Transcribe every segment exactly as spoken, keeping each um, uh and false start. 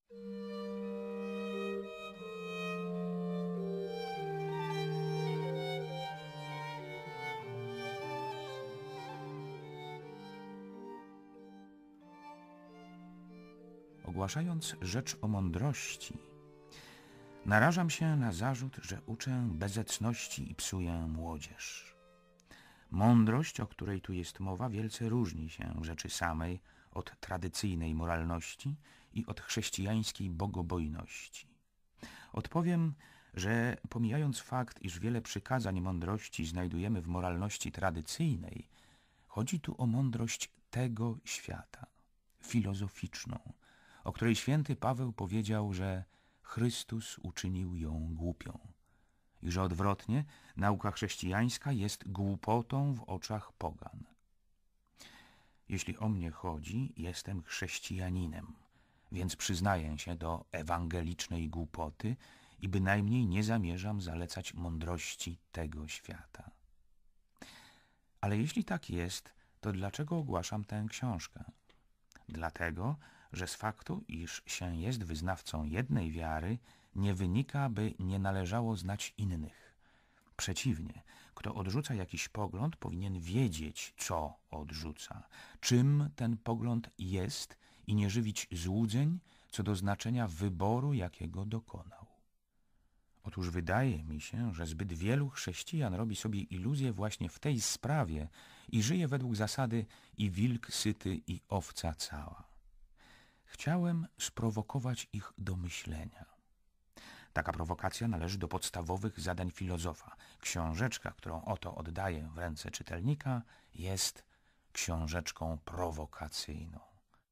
Ogłaszając rzecz o mądrości, narażam się na zarzut, że uczę bezecności i psuję młodzież. Mądrość, o której tu jest mowa, wielce różni się w rzeczy samej od tradycyjnej moralności i od chrześcijańskiej bogobojności. Odpowiem, że pomijając fakt, iż wiele przykazań mądrości znajdujemy w moralności tradycyjnej, chodzi tu o mądrość tego świata, filozoficzną, o której święty Paweł powiedział, że Chrystus uczynił ją głupią i że odwrotnie nauka chrześcijańska jest głupotą w oczach pogan. Jeśli o mnie chodzi, jestem chrześcijaninem, więc przyznaję się do ewangelicznej głupoty i bynajmniej nie zamierzam zalecać mądrości tego świata. Ale jeśli tak jest, to dlaczego ogłaszam tę książkę? Dlatego, że z faktu, iż się jest wyznawcą jednej wiary, nie wynika, by nie należało znać innych. Przeciwnie, kto odrzuca jakiś pogląd, powinien wiedzieć, co odrzuca, czym ten pogląd jest i nie żywić złudzeń co do znaczenia wyboru, jakiego dokonał. Otóż wydaje mi się, że zbyt wielu chrześcijan robi sobie iluzje właśnie w tej sprawie i żyje według zasady i wilk syty i owca cała. Chciałem sprowokować ich do myślenia. Taka prowokacja należy do podstawowych zadań filozofa. Książeczka, którą oto oddaję w ręce czytelnika, jest książeczką prowokacyjną.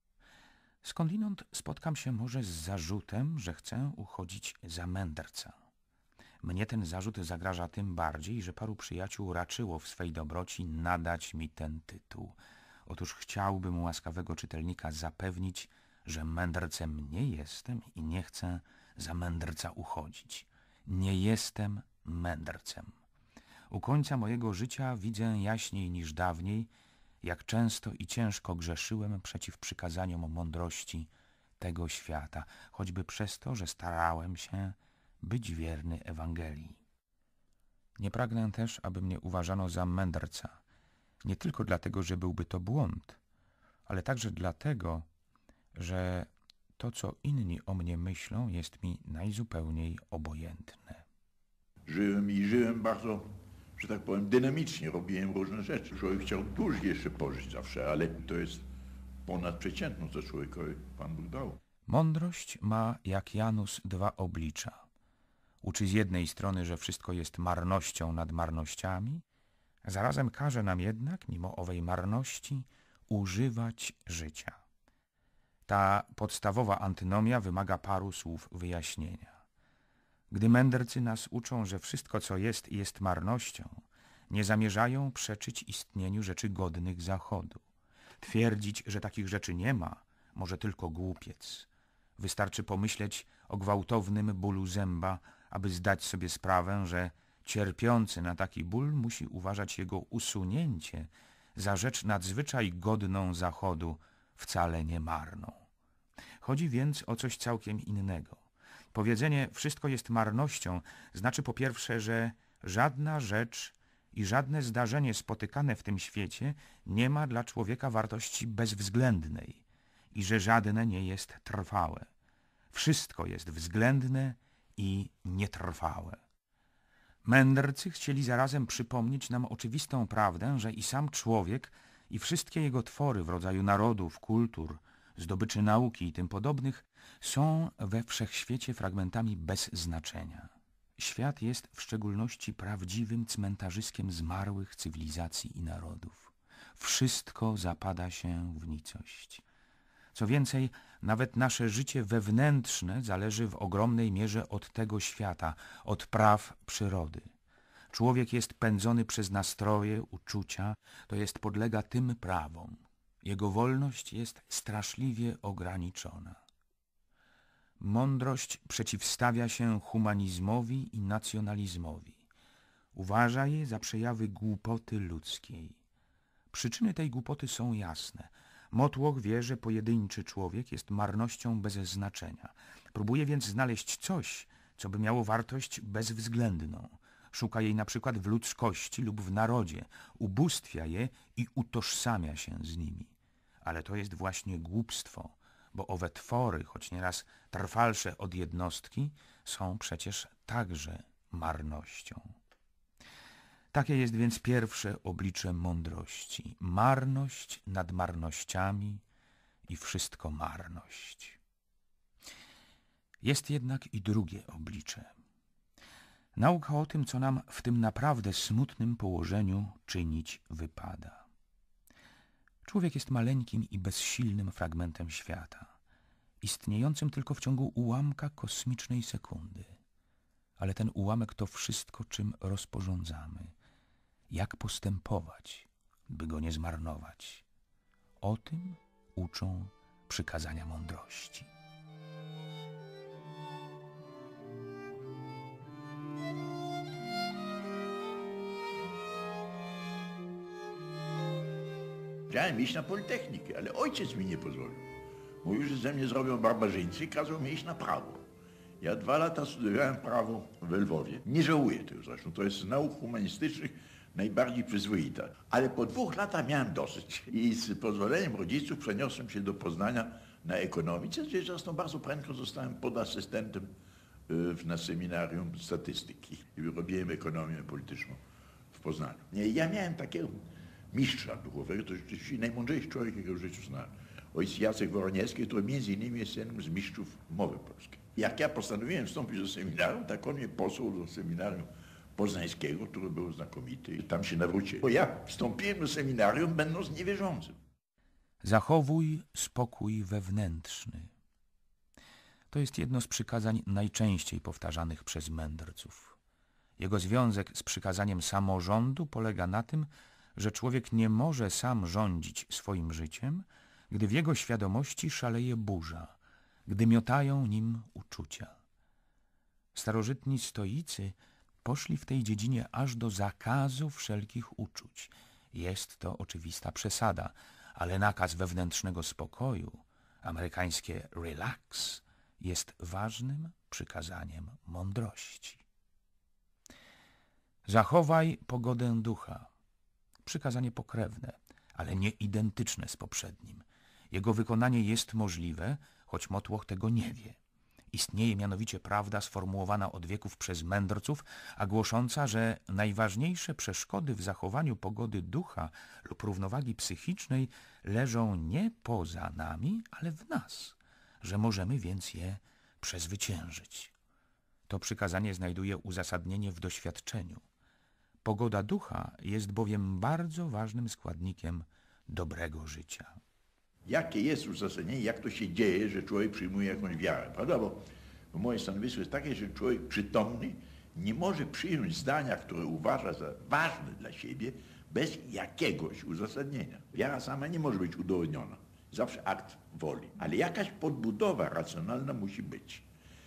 Skądinąd spotkam się może z zarzutem, że chcę uchodzić za mędrca. Mnie ten zarzut zagraża tym bardziej, że paru przyjaciół raczyło w swej dobroci nadać mi ten tytuł. Otóż chciałbym łaskawego czytelnika zapewnić, że mędrcem nie jestem i nie chcę za mędrca uchodzić. Nie jestem mędrcem. U końca mojego życia widzę jaśniej niż dawniej, jak często i ciężko grzeszyłem przeciw przykazaniom mądrości tego świata, choćby przez to, że starałem się być wierny Ewangelii. Nie pragnę też, aby mnie uważano za mędrca, nie tylko dlatego, że byłby to błąd, ale także dlatego, że to, co inni o mnie myślą, jest mi najzupełniej obojętne. Żyłem i żyłem bardzo, że tak powiem, dynamicznie, robiłem różne rzeczy. Człowiek chciał dłużej jeszcze pożyć zawsze, ale to jest ponadprzeciętne, co człowiekowi Pan Bóg dał. Mądrość ma jak Janus dwa oblicza. Uczy z jednej strony, że wszystko jest marnością nad marnościami, a zarazem każe nam jednak, mimo owej marności, używać życia. Ta podstawowa antynomia wymaga paru słów wyjaśnienia. Gdy mędrcy nas uczą, że wszystko, co jest, jest marnością, nie zamierzają przeczyć istnieniu rzeczy godnych zachodu. Twierdzić, że takich rzeczy nie ma, może tylko głupiec. Wystarczy pomyśleć o gwałtownym bólu zęba, aby zdać sobie sprawę, że cierpiący na taki ból musi uważać jego usunięcie za rzecz nadzwyczaj godną zachodu, wcale nie marną. Chodzi więc o coś całkiem innego. Powiedzenie wszystko jest marnością znaczy po pierwsze, że żadna rzecz i żadne zdarzenie spotykane w tym świecie nie ma dla człowieka wartości bezwzględnej i że żadne nie jest trwałe. Wszystko jest względne i nietrwałe. Mędrcy chcieli zarazem przypomnieć nam oczywistą prawdę, że i sam człowiek i wszystkie jego twory w rodzaju narodów, kultur, zdobyczy nauki i tym podobnych są we wszechświecie fragmentami bez znaczenia. Świat jest w szczególności prawdziwym cmentarzyskiem zmarłych cywilizacji i narodów. Wszystko zapada się w nicość. Co więcej, nawet nasze życie wewnętrzne zależy w ogromnej mierze od tego świata, od praw przyrody. Człowiek jest pędzony przez nastroje, uczucia, to jest podlega tym prawom. Jego wolność jest straszliwie ograniczona. Mądrość przeciwstawia się humanizmowi i nacjonalizmowi. Uważa je za przejawy głupoty ludzkiej. Przyczyny tej głupoty są jasne, Motłoch wie, że pojedynczy człowiek jest marnością bez znaczenia. Próbuje więc znaleźć coś, co by miało wartość bezwzględną. Szuka jej na przykład w ludzkości lub w narodzie, ubóstwia je i utożsamia się z nimi. Ale to jest właśnie głupstwo, bo owe twory, choć nieraz trwalsze od jednostki, są przecież także marnością. Takie jest więc pierwsze oblicze mądrości. Marność nad marnościami i wszystko marność. Jest jednak i drugie oblicze. Nauka o tym, co nam w tym naprawdę smutnym położeniu czynić wypada. Człowiek jest maleńkim i bezsilnym fragmentem świata, istniejącym tylko w ciągu ułamka kosmicznej sekundy. Ale ten ułamek to wszystko, czym rozporządzamy. Jak postępować, by go nie zmarnować? O tym uczą przykazania mądrości. Chciałem iść na Politechnikę, ale ojciec mi nie pozwolił. Mówił, że ze mnie zrobią barbarzyńcy i kazał mi iść na prawo. Ja dwa lata studiowałem prawo w Lwowie. Nie żałuję tego zresztą. To jest z nauk humanistycznych najbardziej przyzwoita. Ale po dwóch latach miałem dosyć. I z pozwoleniem rodziców przeniosłem się do Poznania na ekonomice, gdzie zresztą bardzo prędko zostałem podasystentem na seminarium statystyki. I robiłem ekonomię polityczną w Poznaniu. Ja miałem takiego mistrza duchowego, to rzeczywiście najmądrzejszy człowiek, jakiego w życiu znałem. Ojciec Jacek Woroniewski, który między innymi jest jednym z mistrzów mowy polskiej. Jak ja postanowiłem wstąpić do seminarium, tak on mnie posłał do seminarium poznańskiego, który był znakomity i tam się nawróciłem. Bo ja wstąpiłem do seminarium, będąc niewierzącym. Zachowuj spokój wewnętrzny. To jest jedno z przykazań najczęściej powtarzanych przez mędrców. Jego związek z przykazaniem samorządu polega na tym, że człowiek nie może sam rządzić swoim życiem, gdy w jego świadomości szaleje burza, gdy miotają nim uczucia. Starożytni stoicy poszli w tej dziedzinie aż do zakazu wszelkich uczuć. Jest to oczywista przesada, ale nakaz wewnętrznego spokoju, amerykańskie relax, jest ważnym przykazaniem mądrości. Zachowaj pogodę ducha. Przykazanie pokrewne, ale nie identyczne z poprzednim. Jego wykonanie jest możliwe, choć Motłoch tego nie wie. Istnieje mianowicie prawda sformułowana od wieków przez mędrców, a głosząca, że najważniejsze przeszkody w zachowaniu pogody ducha lub równowagi psychicznej leżą nie poza nami, ale w nas, że możemy więc je przezwyciężyć. To przykazanie znajduje uzasadnienie w doświadczeniu. Pogoda ducha jest bowiem bardzo ważnym składnikiem dobrego życia. Jakie jest uzasadnienie, jak to się dzieje, że człowiek przyjmuje jakąś wiarę, prawda? Bo, bo moje stanowisko jest takie, że człowiek przytomny nie może przyjąć zdania, które uważa za ważne dla siebie, bez jakiegoś uzasadnienia. Wiara sama nie może być udowodniona. Zawsze akt woli. Ale jakaś podbudowa racjonalna musi być.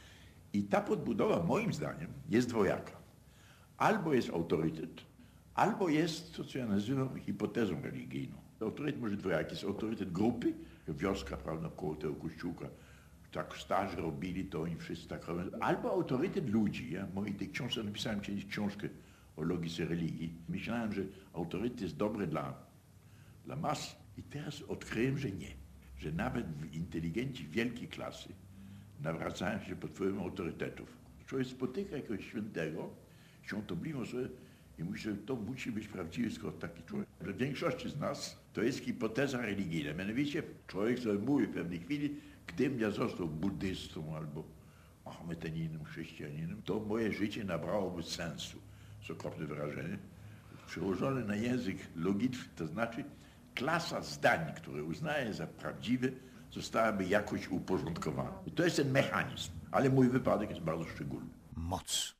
I ta podbudowa, moim zdaniem, jest dwojaka. Albo jest autorytet, albo jest to, co ja nazywam hipotezą religijną. Autorytet może dwojaki. Jest autorytet grupy, wioska, prawda, koło tego kościółka. Tak starzy robili to, oni wszyscy tak robią. Albo autorytet ludzi. Ja w mojej tej książce napisałem kiedyś książkę o logice religii. Myślałem, że autorytet jest dobry dla, dla mas. I teraz odkryłem, że nie. Że nawet inteligenci wielkiej klasy nawracają się pod wpływem autorytetów. Człowiek spotyka jakiegoś świętego, świątobliwą sobie i mówi, że to musi być prawdziwy, skoro taki człowiek. Dla większości z nas to jest hipoteza religijna. Mianowicie człowiek sobie mówi w pewnej chwili, gdybym ja został buddystą albo mahometaninem, chrześcijaninem, to moje życie nabrałoby sensu. To okropne wyrażenie. Przełożone na język logiczny, to znaczy klasa zdań, które uznaję za prawdziwe, zostałaby jakoś uporządkowana. I to jest ten mechanizm, ale mój wypadek jest bardzo szczególny. Moc.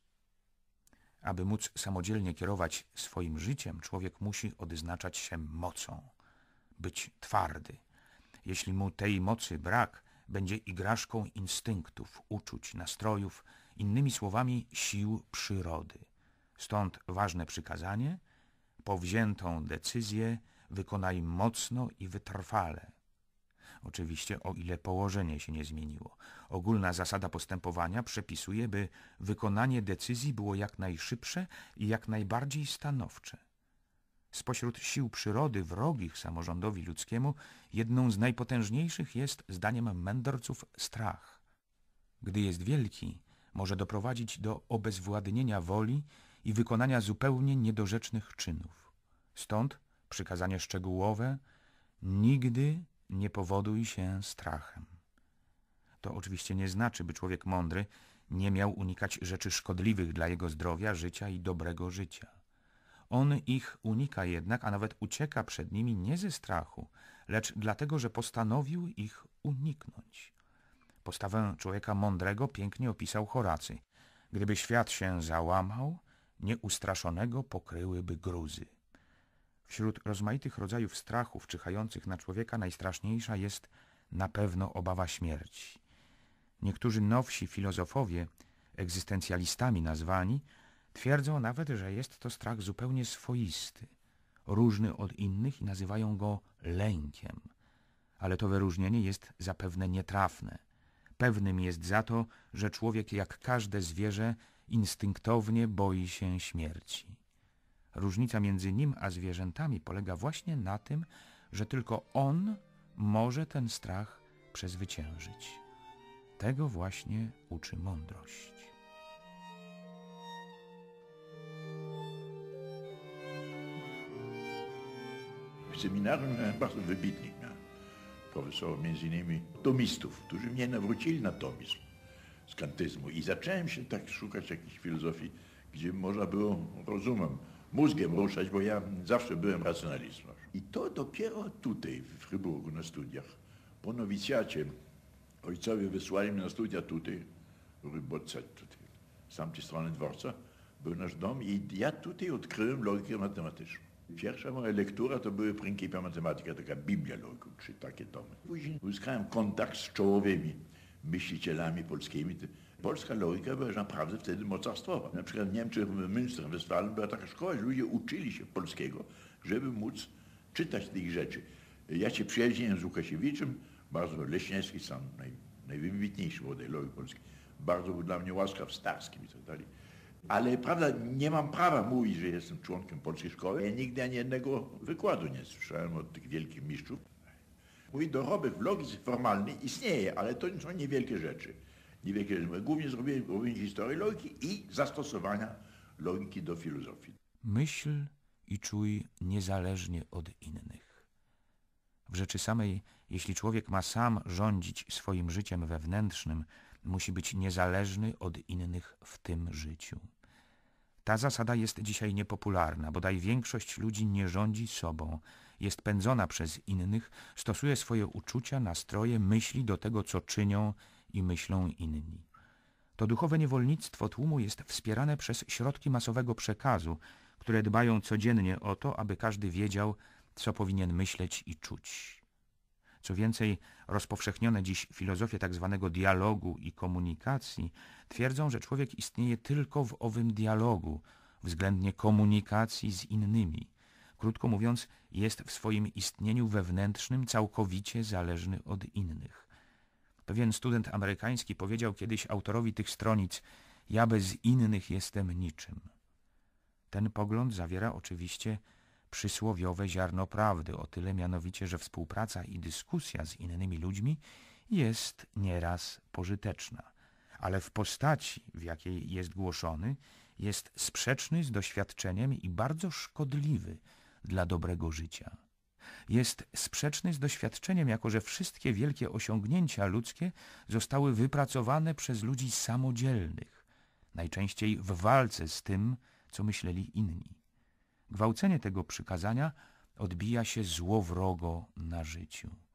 Aby móc samodzielnie kierować swoim życiem, człowiek musi odznaczać się mocą, być twardy. Jeśli mu tej mocy brak, będzie igraszką instynktów, uczuć, nastrojów, innymi słowami sił przyrody. Stąd ważne przykazanie, powziętą decyzję wykonaj mocno i wytrwale, Oczywiście o ile położenie się nie zmieniło. Ogólna zasada postępowania przepisuje, by wykonanie decyzji było jak najszybsze i jak najbardziej stanowcze. Spośród sił przyrody wrogich samorządowi ludzkiemu jedną z najpotężniejszych jest, zdaniem mędrców, strach. Gdy jest wielki, może doprowadzić do obezwładnienia woli i wykonania zupełnie niedorzecznych czynów. Stąd przykazanie szczegółowe: nigdy nie powoduj się strachem. To oczywiście nie znaczy, by człowiek mądry nie miał unikać rzeczy szkodliwych dla jego zdrowia, życia i dobrego życia. On ich unika jednak, a nawet ucieka przed nimi nie ze strachu, lecz dlatego, że postanowił ich uniknąć. Postawę człowieka mądrego pięknie opisał Horacy. Gdyby świat się załamał, nieustraszonego pokryłyby gruzy. Wśród rozmaitych rodzajów strachów czyhających na człowieka najstraszniejsza jest na pewno obawa śmierci. Niektórzy nowsi filozofowie, egzystencjalistami nazwani, twierdzą nawet, że jest to strach zupełnie swoisty, różny od innych i nazywają go lękiem. Ale to wyróżnienie jest zapewne nietrafne. Pewnym jest za to, że człowiek jak każde zwierzę instynktownie boi się śmierci. Różnica między nim a zwierzętami polega właśnie na tym, że tylko on może ten strach przezwyciężyć. Tego właśnie uczy mądrość. W seminarium miałem bardzo wybitnych miałem profesorów, między innymi tomistów, którzy mnie nawrócili na tomizm z kantyzmu. I zacząłem się tak szukać jakiejś filozofii, gdzie można było rozumem, mózgiem ruszać, bo ja zawsze byłem racjonalistą. I to dopiero tutaj, w Fryburgu, na studiach, po nowicjacie, ojcowie wysłali mnie na studia tutaj, w Rybotce, tutaj, z tamtej strony dworca, był nasz dom i ja tutaj odkryłem logikę matematyczną. Pierwsza moja lektura to były Principia Mathematica, taka Biblia logiku, czy takie tomy. Później uzyskałem kontakt z czołowymi myślicielami polskimi. Polska logika była naprawdę wtedy mocarstwowa. Na przykład w Niemczech, w Münster, w Westfalen była taka szkoła, że ludzie uczyli się polskiego, żeby móc czytać tych rzeczy. Ja się przyjaźniłem z Łukasiewiczem, bardzo Leśniewski, sam naj, najwybitniejszy młodej logiki polskiej. Bardzo był dla mnie łaskaw, Starskim i tak dalej. Ale prawda, nie mam prawa mówić, że jestem członkiem polskiej szkoły. Ja nigdy ani jednego wykładu nie słyszałem od tych wielkich mistrzów. Mój dorobek w logice formalnej istnieje, ale to są niewielkie rzeczy. Niewielkie rzeczy. Głównie zrobiłem, zrobiłem historię logiki i zastosowania logiki do filozofii. Myśl i czuj niezależnie od innych. W rzeczy samej, jeśli człowiek ma sam rządzić swoim życiem wewnętrznym, musi być niezależny od innych w tym życiu. Ta zasada jest dzisiaj niepopularna, bodaj większość ludzi nie rządzi sobą, jest pędzona przez innych, stosuje swoje uczucia, nastroje, myśli do tego, co czynią i myślą inni. To duchowe niewolnictwo tłumu jest wspierane przez środki masowego przekazu, które dbają codziennie o to, aby każdy wiedział, co powinien myśleć i czuć. Co więcej, rozpowszechnione dziś filozofie tzw. dialogu i komunikacji twierdzą, że człowiek istnieje tylko w owym dialogu, względnie komunikacji z innymi. Krótko mówiąc, jest w swoim istnieniu wewnętrznym całkowicie zależny od innych. Pewien student amerykański powiedział kiedyś autorowi tych stronic: ja bez innych jestem niczym. Ten pogląd zawiera oczywiście przysłowiowe ziarno prawdy, o tyle mianowicie, że współpraca i dyskusja z innymi ludźmi jest nieraz pożyteczna, ale w postaci, w jakiej jest głoszony, jest sprzeczny z doświadczeniem i bardzo szkodliwy dla dobrego życia. Jest sprzeczny z doświadczeniem, jako że wszystkie wielkie osiągnięcia ludzkie zostały wypracowane przez ludzi samodzielnych, najczęściej w walce z tym, co myśleli inni. Gwałcenie tego przykazania odbija się złowrogo na życiu.